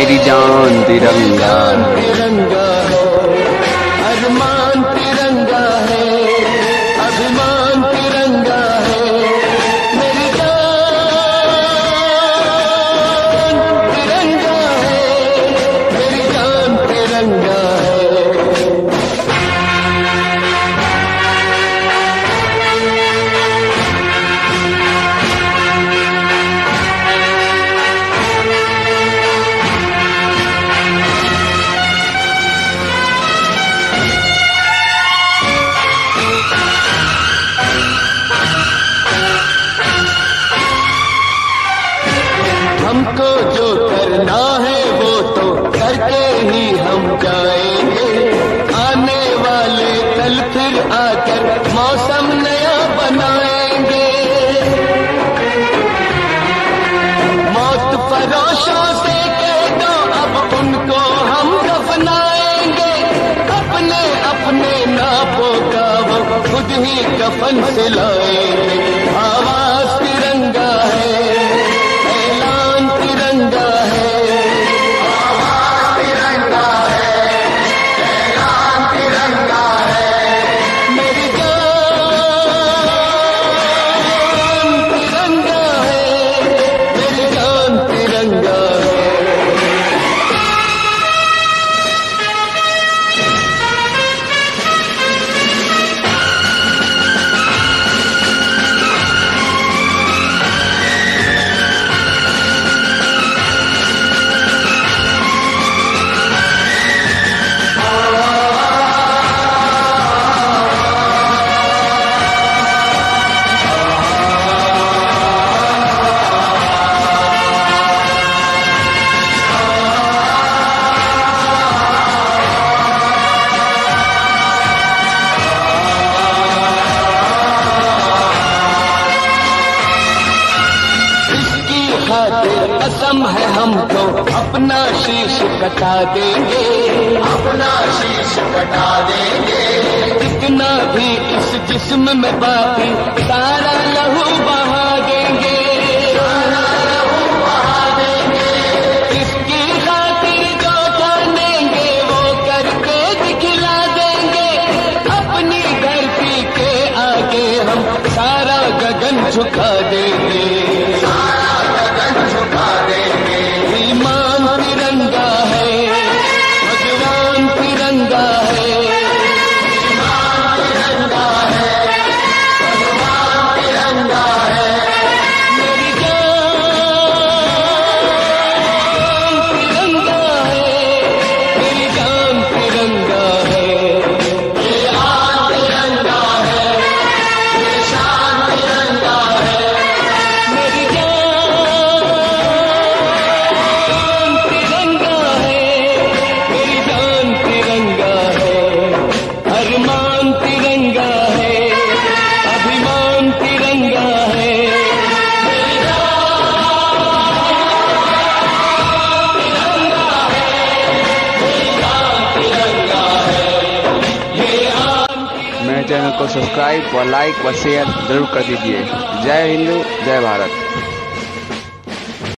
मेरी जान तिरंगा, तिरंगा है, अरमान तिरंगा है, अभिमान तिरंगा है, मेरी जान तिरंगा है, मेरी जान तिरंगा है। हमको जो करना है वो तो करके ही हम जाएंगे, आने वाले कल फिर आकर मौसम नया बनाएंगे। मौत फरोशों से कह दो अब उनको हम दफनाएंगे, अपने अपने नापों का वो खुद ही कफन से लाएंगे। आवाज तिरंगा है, तिरंगा है, आवाज तिरंगा है, ऐलान तिरंगा है, मेरी जान तिरंगा है, मेरी जान तिरंगा है। कसम है हमको अपना शीश कटा देंगे, अपना शीश कटा देंगे, कितना भी इस जिस्म में बाकी सारा लहू बहा देंगे, सारा लहू बहा देंगे। इसकी खातिर जो जानेंगे वो करके दिखला देंगे, अपनी धरती के आगे हम सारा गगन झुका देंगे, झुका देंगे। ईमान तिरंगा है, भगवान तिरंगा है, ईमान तिरंगा है, भगवान तिरंगा है, मेरी जान तिरंगा है, मेरी जान तिरंगा है। ये आन तिरंगा है, ये शान तिरंगा है, मेरी जान मेरे चैनल को सब्सक्राइब व लाइक व शेयर जरूर कर दीजिए। जय हिंद, जय भारत।